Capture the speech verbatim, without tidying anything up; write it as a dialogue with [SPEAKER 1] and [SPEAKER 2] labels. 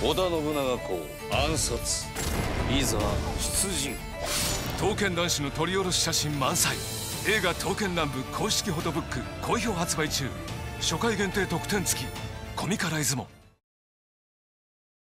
[SPEAKER 1] 織田信長公暗殺、いざ出陣。
[SPEAKER 2] 刀剣男子の撮り下ろし写真満載。映画「刀剣乱舞」公式フォトブック好評発売中。初回限定特典付き。コミカライズも。